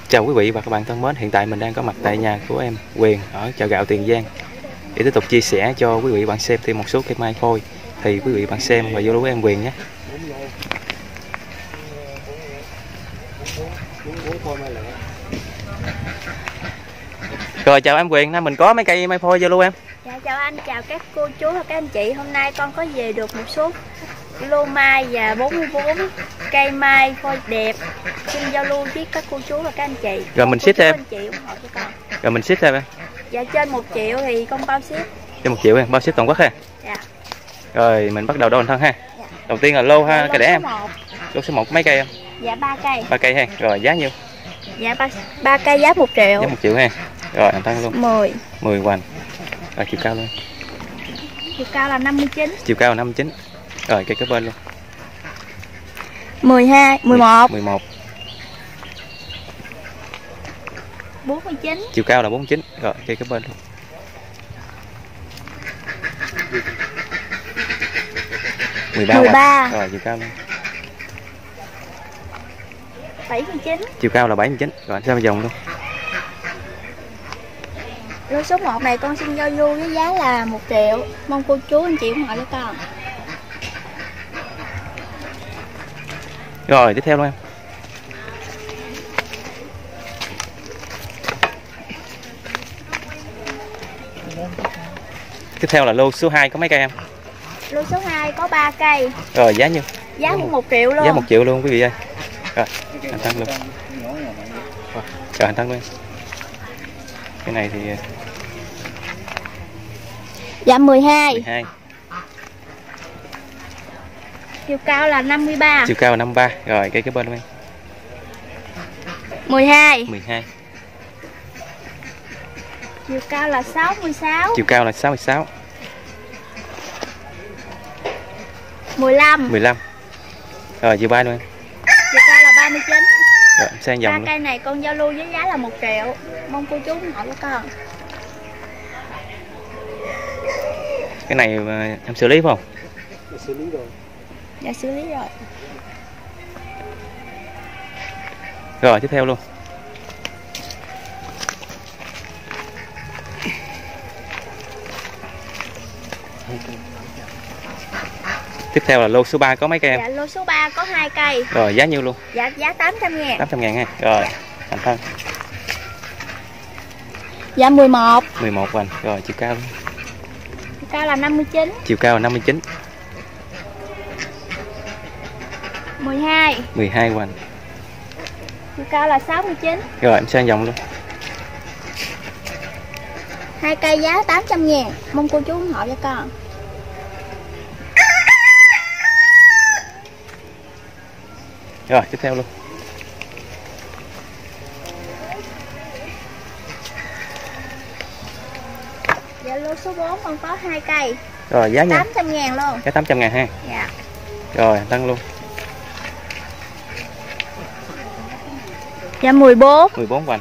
Chào quý vị và các bạn thân mến, hiện tại mình đang có mặt tại nhà của em Quyền ở chợ gạo Tiền Giang để tiếp tục chia sẻ cho quý vị bạn xem thêm một số cây mai phôi. Thì quý vị bạn xem và vô với em Quyền nhé. Rồi chào em Quyền, nay mình có mấy cây mai phôi vô luôn em. Dạ chào anh, chào các cô chú và các anh chị. Hôm nay con có về được một số lô mai và 44 cây mai phôi đẹp, xin giao lưu với các cô chú và các anh chị. Rồi mình ship thêm. Rồi mình ship thêm em. Dạ trên 1 triệu thì con bao ship. Trên 1 triệu em, bao ship toàn quốc ha. Dạ. Rồi mình bắt đầu đo thân ha. Dạ. Đầu tiên là lô ha, dạ, cây để em. 1. Lô số 1 mấy cây em? Dạ 3 cây. 3 cây ha. Rồi giá nhiêu? Dạ 3 cây giá 1 triệu. Giá 1 triệu ha. Rồi anh tăng luôn. 10 hoành. Rồi chiều cao luôn. Chiều cao là 59. Chiều cao là 59. Rồi cây kế bên luôn. 12, 11. 49. Chiều cao là 49. Rồi cây kế bên luôn. 13. Rồi chiều cao luôn. 79. Chiều cao là 79. Rồi sao vòng luôn. Lô số 1 này con xin giao du với giá là 1 triệu. Mong cô chú anh chị ủng hộ cho con. Rồi tiếp theo luôn em. Tiếp theo là lô số 2 có mấy cây em? Lô số 2 có 3 cây. Rồi giá nhiêu? Giá cũng 1 triệu luôn. Giá 1 triệu luôn quý vị ơi. Rồi anh tăng luôn. Rồi anh tăng luôn. Cái này thì dạ 12. 12. Chiều cao là 53. Chiều cao là 53. Rồi cây kế bên luôn em. 12. 12. Chiều cao là 66. Chiều cao là 66. 15. 15. Rồi chiều 3 luôn em. Chiều cao là 39. Rồi sang dòng 3 luôn. cây này con giao lưu với giá là 1 triệu. Mong cô chú ủng hộ cho con. Cái này em xử lý phải không? Xử lý rồi. Dạ xử lý rồi. Rồi tiếp theo luôn. Tiếp theo là lô số 3 có mấy cây em? Dạ lô số 3 có 2 cây. Rồi giá nhiêu luôn? Dạ giá 800.000. 800.000 ha. Rồi thành thân. Dạ 11. 11 hoành. Rồi chiều cao luôn. Chiều cao là 59. Chiều cao là 59. 12. 12 hoành. Chiều cao là 69. Rồi em sang dòng luôn. 2 cây giá 800.000. Mong cô chú ủng hộ cho con. Rồi tiếp theo luôn. Dạ lô số 4 con có 2 cây. Rồi giá nha. 800.000 luôn. Giá 800.000 ha. Dạ. Rồi tăng luôn. Dạ 14. 14 hoành.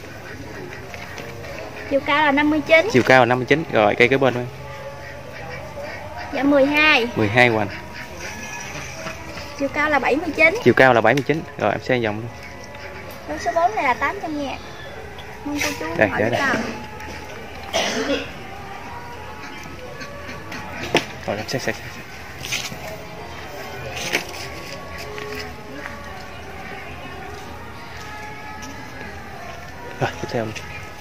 Chiều cao là 59. Chiều cao là 59. Rồi cây kế bên thôi. Dạ 12. 12 hoành. Chiều cao là 79. Chiều cao là 79. Rồi em sang dòng luôn. Lô số 4 này là 800.000. Mong cô chú Đây, hỏi cho con. Rồi em xét. Rồi tiếp theo luôn.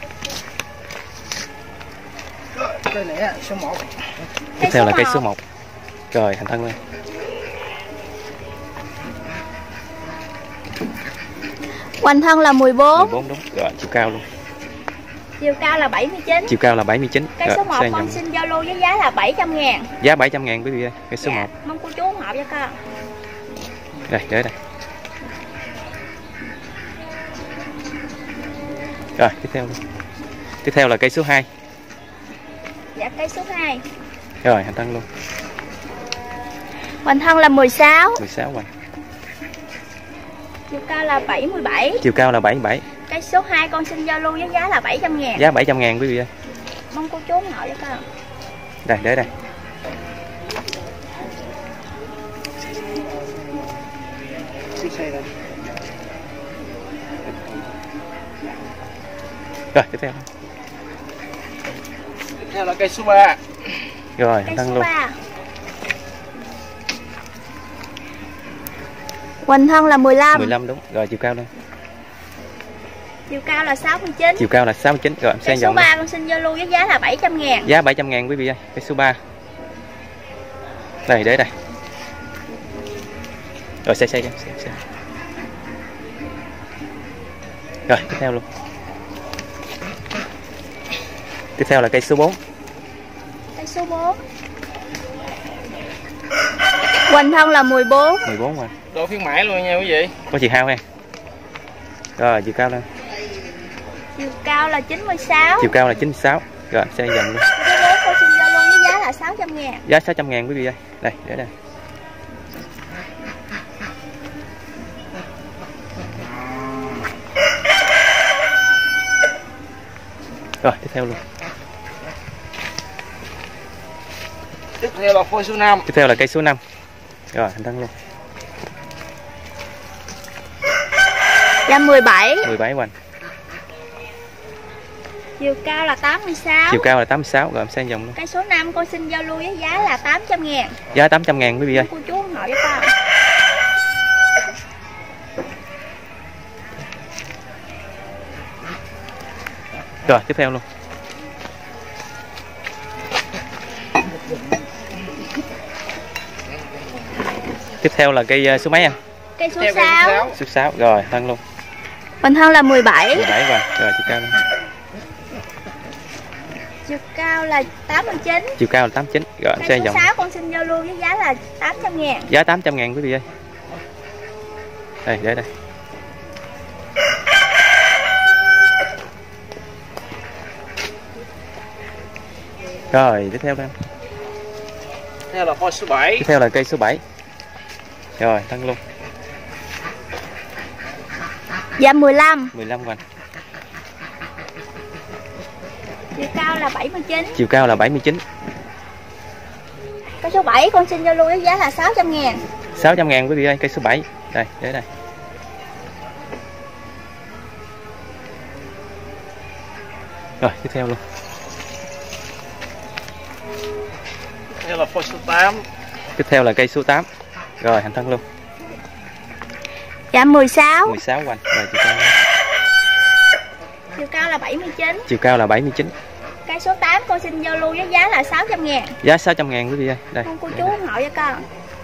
Cây này số 1. Tiếp theo là cây số 1. Rồi thành thân lên. Hoành thân là 14. 14 đúng. Rồi chiều cao luôn. Chiều cao là 79. Chiều cao là 79. Cây rồi, số 1 con xin giao lưu với giá là 700.000. Giá 700.000 quý vị ơi. Cây số 1. Mong cô chú ủng hộ cho con. Đây để đây. Rồi tiếp theo luôn. Tiếp theo là cây số 2. Dạ cây số 2. Rồi hành thân luôn. Hoành thân là 16. 16 hoành. Chiều cao là 77. Chiều cao là 77. Cây số 2 con xin giao lưu với giá là 700.000. Giá 700.000 quý vị ơi. Mong cô chú ủng hộ cho con. Đây để đây. Xích xe đây. Rồi tiếp theo. Tiếp theo là cây số 3. Rồi Cây tăng số luôn. 3. Hoành thân là 15. 15 đúng. Rồi chiều cao luôn. Chiều cao là 69. Chiều cao là 69. Rồi Cây sang số dòng. 3 con xin giao lưu với giá là 700.000. Giá 700.000 quý vị ơi. Cây số 3. Đây để đây. Rồi xe. Rồi tiếp theo luôn. Tiếp theo là cây số 4. Cây số 4. Hoành thân là 14. 14 rồi. Độ phiên mãi luôn nha quý vị. Có chiều cao ha. Rồi chiều cao lên. Chiều cao là 96. Chiều cao là 96. Rồi sang dòng luôn. Cây số 4 con xin giao lưu với giá là 600.000. Giá 600.000 quý vị ơi. Đây để đây. Rồi tiếp theo luôn. Tiếp theo là phôi số 5. Tiếp theo là cây số 5. Rồi hành tăng luôn. Giá 17. 17 hoành. Chiều cao là 86. Chiều cao là 86. Rồi sang dòng luôn. Cây số 5 con xin giao lưu với giá là 800.000. Giá 800.000 quý vị ơi. Cô chú ủng hộ cho con. Rồi tiếp theo luôn. Tiếp theo là cây số mấy anh? Cây số Theo cây 6. Số 6. Rồi tăng luôn. Hoành thân là 17. 17 rồi. Rồi chiều cao luôn. Chiều cao là 89. Chiều cao là 89. Rồi Cây sang số dòng. 6 con xin giao lưu với giá là 800.000. Giá 800.000 quý vị ơi. Đây để đây. Rồi tiếp theo đây. Tiếp theo là phôi số 7. Tiếp theo là cây số 7. Rồi tăng luôn. Dạ 15. 15 hoành. Chiều cao là 79. Chiều cao là 79. Cây số 7 con xin giao lưu với giá là 600.000. 600.000 quý vị ơi. Cây số 7. Đây để đây. Rồi tiếp theo luôn. Tiếp theo là phôi số 8. Tiếp theo là cây số 8. Rồi hành thân luôn. Dạ 16. 16 hoành. Rồi chiều cao. Chiều cao là 79. Chiều cao là 79. Cây số 8 con xin giao lưu với giá là 600.000. Giá 600.000 quý vị ơi. Đây. Con cô để chú đây. ủng hộ cho con.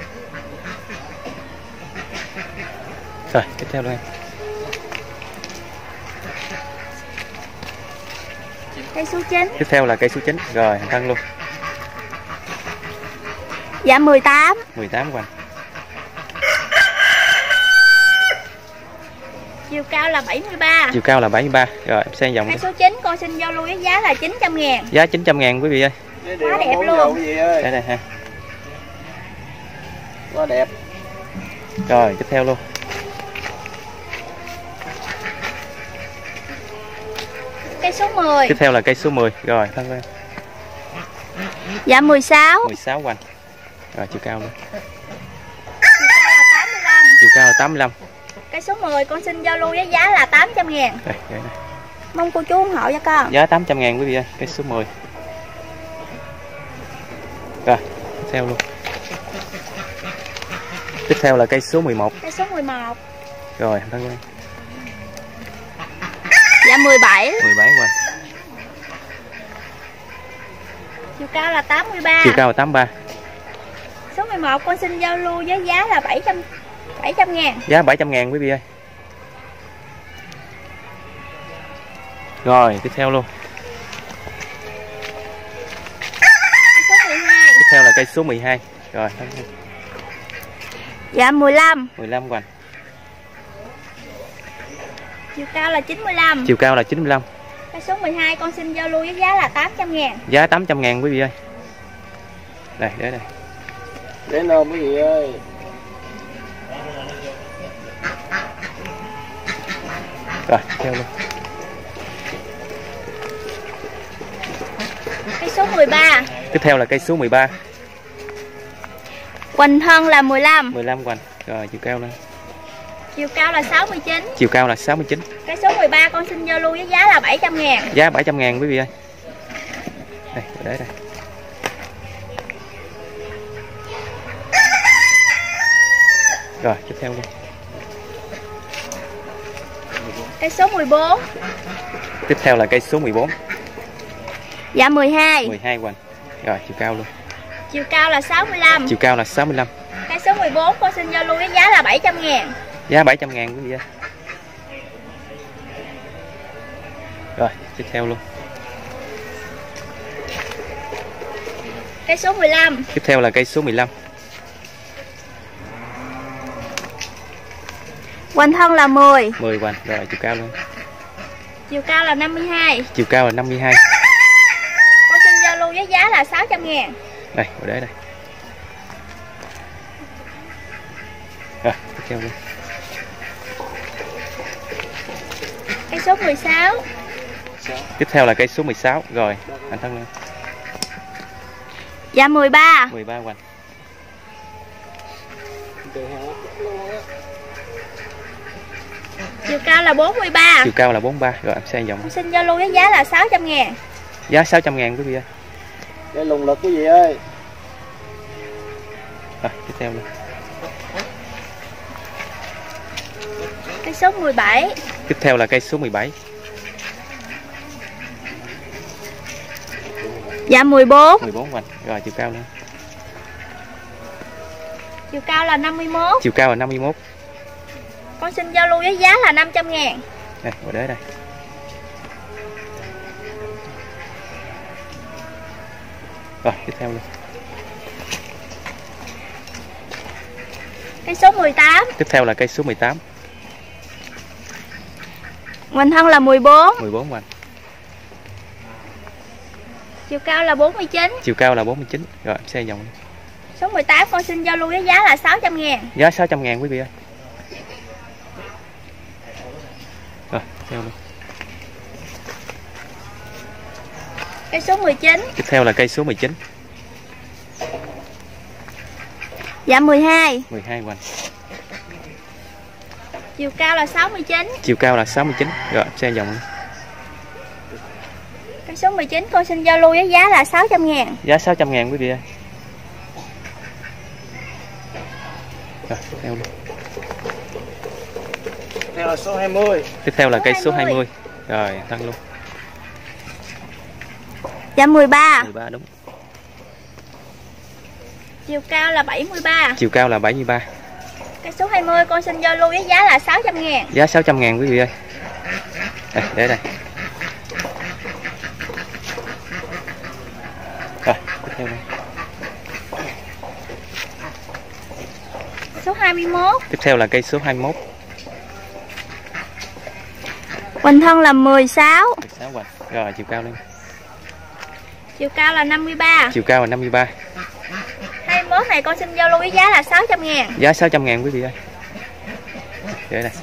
Rồi tiếp theo luôn em. Cây số 9. Tiếp theo là cây số 9. Rồi hành thân luôn. Dạ 18. 18 hoành. Chiều cao là 73. Chiều cao là 73. Rồi em sang dòng Cây đi. số 9 con xin giao lưu với giá là 900.000. Giá 900.000 quý vị ơi. Quá đẹp luôn. Quý vị ơi. Đây đây ha. Quá đẹp. Rồi tiếp theo luôn. Cây số 10. Tiếp theo là cây số 10. Rồi thân lên. Dạ 16. 16 hoành. Rồi chiều cao luôn. Chiều cao là 85. Chiều cao là 85. Cây số 10 con xin giao lưu với giá là 800.000. Đây, đây, đây. Mong cô chú ủng hộ cho con. Giá 800.000 quý vị ơi. Cây số 10. Rồi tiếp theo luôn. Tiếp theo là cây số 11. Cây số 11. Rồi thân lên. Dạ 17. 17 hoành. Chiều cao là 83. Chiều cao là 83. Số 11 con xin giao lưu với giá là 700.000. Giá 700.000 quý vị ơi. Rồi tiếp theo luôn. Cây số 12. Tiếp theo là cây số 12. Rồi thân lên. Dạ 15. 15 hoành. Chiều cao là 95. Chiều cao là 95. Cây số 12 con xin giao lưu với giá là 800.000. Giá 800.000 quý vị ơi. Đây để đây. Đến đâu quý vị ơi. Rồi theo luôn. Cây số 13. Tiếp theo là cây số 13. Hoành thân là 15. 15 hoành. Rồi chiều cao lên. Chiều cao là 69. Chiều cao là 69. Cái số 13 con xin giao lưu với giá là 700.000. Giá 700.000 quý vị ơi. Đây, để đây. Rồi, tiếp theo luôn. Cái số 14. Tiếp theo là cây số 14. Dạ 12. 12 Hoành. Rồi, chiều cao luôn. Chiều cao là 65. Chiều cao là 65. Cái số 14 con xin giao lưu với giá là 700.000. Giá 700.000 quý vị ơi. Rồi, tiếp theo luôn. Cái số 15. Tiếp theo là cây số 15. Hoành thân là 10. 10 Hoành. Rồi, chiều cao luôn. Chiều cao là 52. Chiều cao là 52. Con xin giao lưu với giá là 600.000. Đây, ở đây đây. Rồi, tiếp theo luôn. Cái số 16. Tiếp theo là cây số 16. Rồi, anh thân lên. Dạ 13. 13 Hoành. Chiều cao là 43. Chiều cao là 43. Rồi, em sang vòng. Con xin giao lưu với giá là 600.000. Giá 600.000 quý vị ơi. Đây lùng lực quý vị ơi. Rồi, tiếp theo luôn. Cái số 17. Tiếp theo là cây số 17. Dạ 14. 14 Hoành. Rồi, chiều cao lên. Chiều cao là 51. Chiều cao là 51. Con xin giao lưu với giá là 500.000. Đây, ở đây đây. Rồi, tiếp theo luôn. Cái số 18. Tiếp theo là cây số 18. Hoành thân là 14. 14 Hoành. Chiều cao là 49. Chiều cao là 49. Rồi, em xe vòng. Số 18 con xin giao lưu với giá là 600.000. Giá 600.000 quý vị ơi. Rồi, theo luôn. Cái số 19. Tiếp theo là cây số 19. Dạ 12. 12 Hoành. Chiều cao là 69. Chiều cao là 69. Rồi, em xe vòng. Cái số 19 con xin giao lưu với giá là 600.000. Giá 600.000 quý vị ơi. Rồi, tiếp theo luôn. Tiếp theo là số 20. Tiếp theo là Số cây số 20. 20. Rồi, tăng luôn. Dạ 13. 13 đúng. Chiều cao là 73. Chiều cao là 73. Cái số 20 con xin giao lưu với giá là 600.000. Giá 600.000 quý vị ơi. Đây, để đây. Rồi, tiếp theo đây. Số 21. Tiếp theo là cây số 21. Hoành thân là 16. 16 Hoành. Rồi, chiều cao lên. Chiều cao là 53. Chiều cao là 53. 21 này con xin giao lưu với giá là 600.000. Giá 600.000 quý vị ơi. Để đây.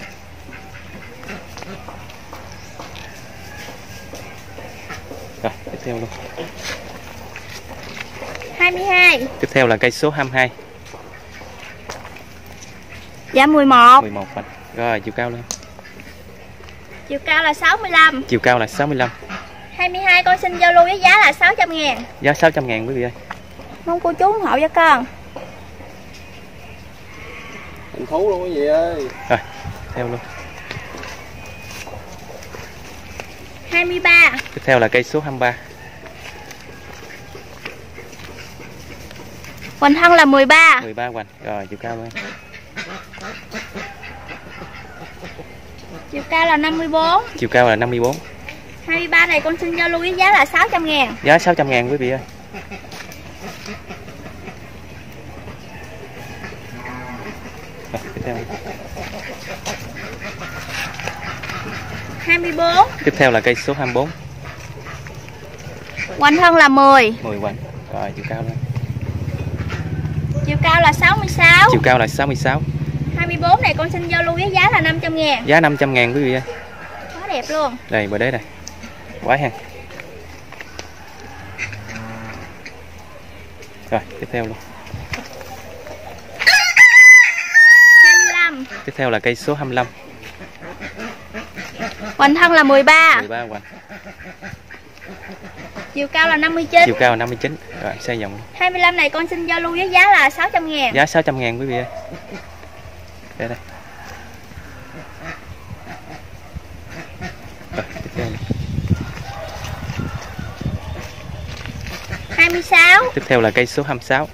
Rồi, tiếp theo luôn. 22. Tiếp theo là cây số 22. Dạ 11. 11 Hoành. Rồi, chiều cao lên. Chiều cao là 65. Chiều cao là 65. 22 con xin giao lưu với giá là 600.000. Giá 600.000 quý vị ơi. Mong cô chú ủng hộ cho con. Thành thú luôn quý vị ơi. Rồi, theo luôn. 23. Tiếp theo là cây số 23. Hoành thân là 13. 13 Hoành. Rồi, chiều cao lên. Chiều cao là 54. Chiều cao là 54. 23 này con xin giao lưu với giá là 600.000. Giá 600.000 quý vị ơi. Rồi, tiếp theo. 24. Tiếp theo là cây số 24. Hoành thân là 10. 10 Hoành. Rồi, chiều cao lên. Chiều cao là 66. Chiều cao là 66. 24 này con xin giao lưu với giá là 500.000. Giá 500.000 quý vị ơi. Quá đẹp luôn. Đây, bờ đế đây. Quá ha. Rồi, tiếp theo luôn. 25. Tiếp theo là cây số 25. Hoành thân là 13. 13 hoành. Chiều cao là 59. Chiều cao là 59. Rồi sang dòng. 25 này con xin giao lưu với giá là 600.000. Giá 600.000 quý vị ơi. Đây đây. Rồi, tiếp theo này. 26. Tiếp theo là cây số 26.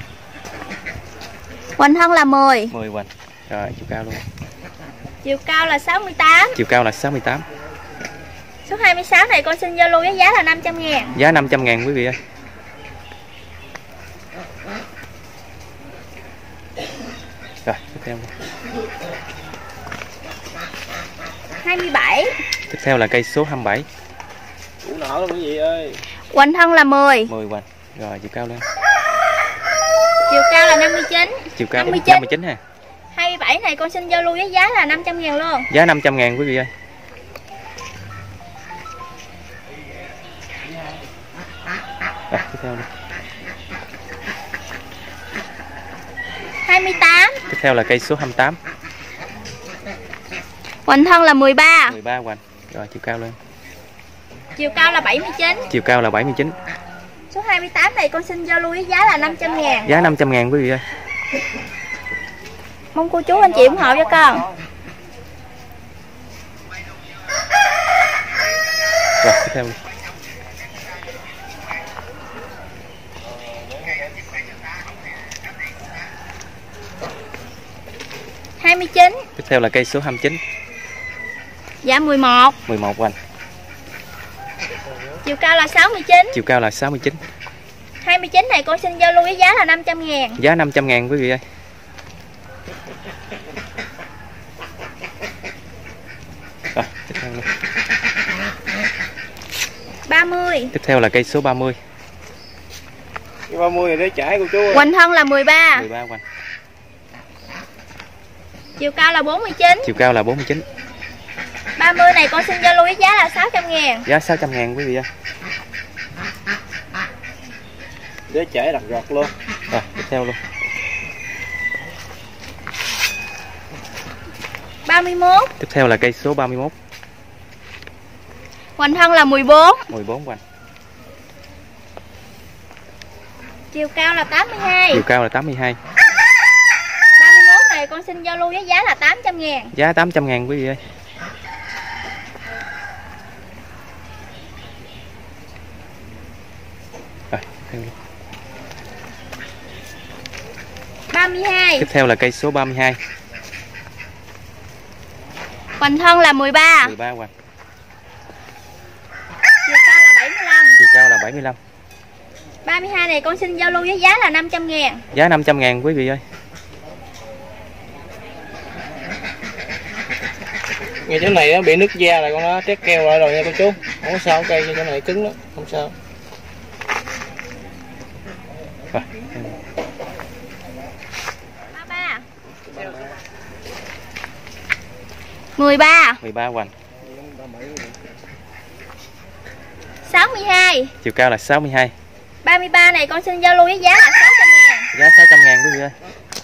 Hoành thân là 10. 10 hoành. Rồi chiều cao luôn. Chiều cao là 68. Chiều cao là 68. Số 26 này con xin giao lưu với giá là 500.000. Giá 500.000 quý vị ơi. Rồi tiếp theo này. 27. Tiếp theo là cây số 27. Củ nở luôn quý vị ơi. Hoành thân là 10. 10 hoành. Rồi chiều cao lên. Chiều cao là 59. Chiều cao 59. 59 ha. 27 này con xin giao lưu với giá là 500.000 luôn. Giá 500.000 quý vị ơi. Rồi tiếp theo này. 28. Tiếp theo là cây số 28. Hoành thân là 13. 13 hoành. Rồi chiều cao lên. Chiều cao là 79. Chiều cao là 79. Số 28 này con xin giao lưu với giá là 500.000. Giá 500.000 quý vị ơi. Mong cô chú anh chị ủng hộ cho con. Rồi tiếp theo này. 29. Tiếp theo là cây số 29. Dạ 11. 11 hoành. Chiều cao là 69. Chiều cao là 69. 29 này con xin giao lưu với giá là 500.000. Giá 500.000 quý vị ơi. Rồi tiếp theo này. 30. Tiếp theo là cây số 30. Cái 30 này để chải cô chú ơi. Hoành thân là 13. 13 hoành. Chiều cao là 49. Chiều cao là 49. 30 này con xin giao lưu với giá là 600.000. Giá 600.000 quý vị ơi. Để chải đặt giọt luôn. Rồi tiếp theo luôn. 31. Tiếp theo là cây số 31. Hoành thân là 14. 14 hoành. Chiều cao là 82. Chiều cao là 82. 31 này con xin giao lưu với giá là 800.000. Giá 800.000 quý vị ơi. Rồi, theo luôn. 32. Tiếp theo là cây số 32. Hoành thân là 13. 13 hoành. Chiều cao là 75. Chiều cao là 75. 32 này con xin giao lưu với giá là 500.000. Giá 500.000 quý vị ơi. Ngay chỗ này nó bị nứt da là con nó trét keo lại rồi nha cô chú. Không có sao, cây chỗ này cứng đó, không sao. Rồi. 33. 13. 13 hoành. 62. Chiều cao là 62. 33 này con xin giao lưu với giá là 600.000. Giá 600.000 quý vị ơi.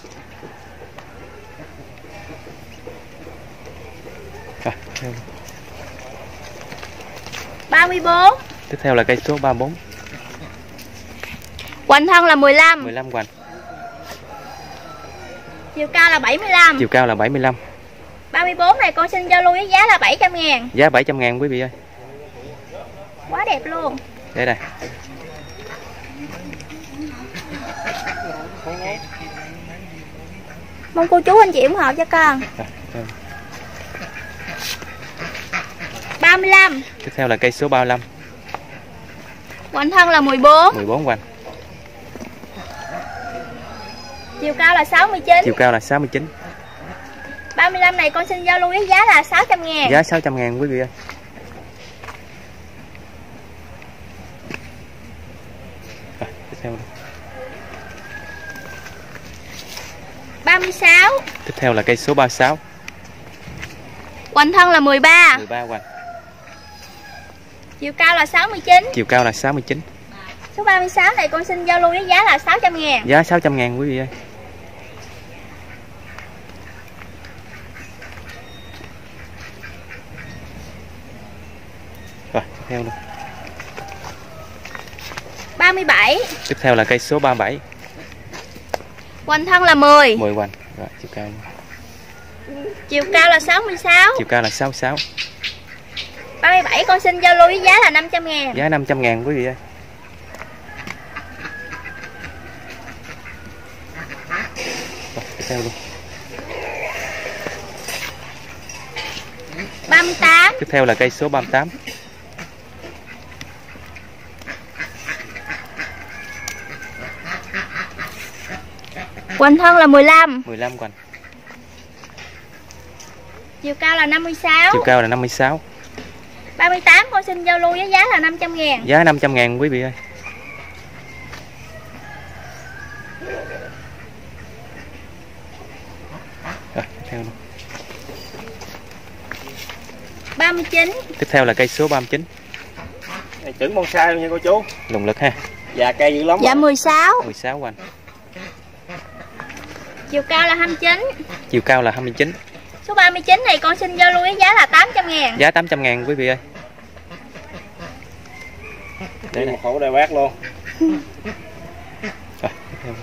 Rồi, theo. 34. Tiếp theo là cây số 34. Hoành thân là 15. 15 hoành. Chiều cao là 75. Chiều cao là 75. 34 này con xin giao lưu với giá là 700.000. Giá 700.000 quý vị ơi. Quá đẹp luôn. Đây đây. Mong cô chú anh chị ủng hộ cho con. Rồi, theo. 35. Tiếp theo là cây số 35. Hoành thân là 14. 14 hoành. Chiều cao là 69. Chiều cao là 69. 35 này con xin giao lưu với giá là 600.000. Giá 600.000 quý vị ơi. Rồi, tiếp theo. 36. Tiếp theo là cây số 36. Hoành thân là 13. 13 hoành. Chiều cao là 69. Chiều cao là 69. Số 36 này con xin giao lưu với giá là 600.000. Giá 600.000 quý vị ơi. Rồi, tiếp theo luôn. 37. Tiếp theo là cây số 37. Hoành thân là 10. 10 hoành. Rồi, chiều cao. Chiều cao là 66. Chiều cao là 66. 37 con xin giao lưu với giá là 500.000. Giá 500.000 quý vị ơi. Rồi, tiếp theo luôn. 38. Tiếp theo là cây số 38. Hoành thân là 15. 15 hoành. Chiều cao là 56. Chiều cao là 56. 38 con xin giao lưu với giá là 500.000. Giá 500.000 quý vị ơi. Rồi, tiếp theo luôn. 39. Tiếp theo là cây số 39. Này chuẩn bonsai luôn nha cô chú. Lùng lực ha. Già cây dữ lắm. Dạ 16. 16 hoành. Chiều cao là 29. Chiều cao là 29. Số 39 này con xin giao lưu với giá là 800.000. Giá 800.000 quý vị ơi. Đây một khẩu đại bác luôn. Rồi, tiếp theo.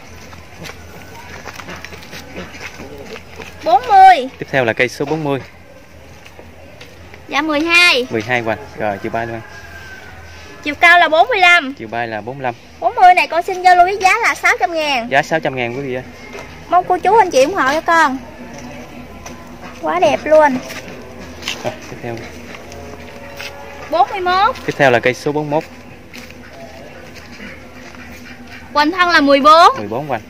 40. Tiếp theo là cây số 40. Dạ 12. 12 hoành. Rồi, chiều bay luôn. Chiều cao là 45. Chiều bay là 45. 40 này con xin giao lưu với giá là 600.000. Giá 600.000 quý vị ơi. Mong cô chú anh chị ủng hộ cho con. Quá đẹp luôn. Rồi, tiếp theo. 41. Tiếp theo là cây số 41. Hoành thân là 14. 14 hoành.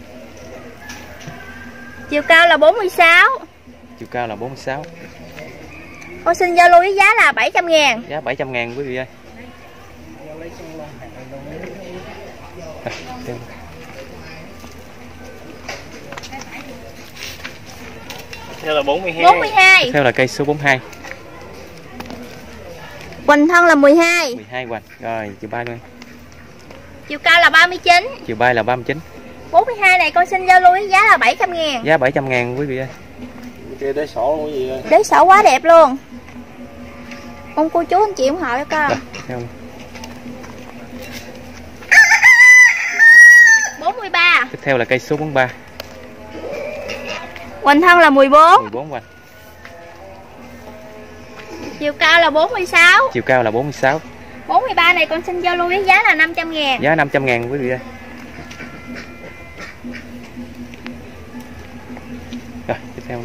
Chiều cao là 46. Chiều cao là 46. Con xin giao lưu với giá là 700.000. Giá 700.000 quý vị ơi. Rồi, tiếp theo. Theo là 42. 42. Tiếp theo là cây số 42. Hoành thân là 12. 12 hoành. Rồi, chiều bay luôn. Chiều cao là 39. Chiều bay là 39. 42 này con xin giao lưu với giá là 700.000. Giá 700.000 quý vị ơi. Kia để sổ luôn gì ơi. Đế sổ quá đẹp luôn. Mong cô chú anh chị ủng hộ cho con. Rồi, tiếp theo. 43. Tiếp theo là cây số 43. Hoành thân là 14. 14 hoành. Chiều cao là 46. Chiều cao là 46. 43 này con xin giao lưu với giá là 500.000. Giá 500.000 quý vị ơi. Rồi, tiếp theo.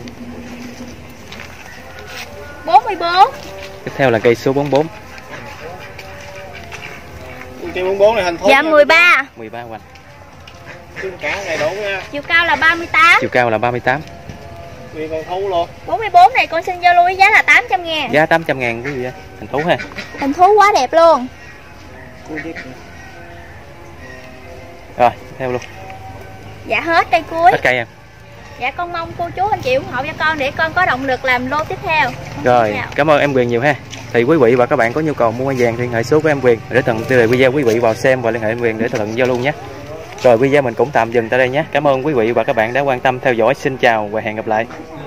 44. Tiếp theo là cây số 44. Cây 44 này hình thú. Dạ 13. 13 hoành. Cưng cả này đủ nha. Chiều cao là 38. Chiều cao là 38. Nguyên con thú luôn. 44 này con xin giao lưu với giá là 800.000. Giá 800.000 quý vị ơi. Hình thú ha. Hình thú quá đẹp luôn. Rồi, tiếp theo luôn. Dạ hết cây cuối. Hết cây em. Dạ con mong cô chú anh chị ủng hộ cho con để con có động lực làm lô tiếp theo. Rồi, cảm ơn em Quyền nhiều ha. Thì quý vị và các bạn có nhu cầu mua vàng thì liên hệ số của em Quyền để thuận tiện video quý vị vào xem và liên hệ em Quyền để thuận giao lưu nhé. Rồi video mình cũng tạm dừng tại đây nhé. Cảm ơn quý vị và các bạn đã quan tâm theo dõi. Xin chào và hẹn gặp lại.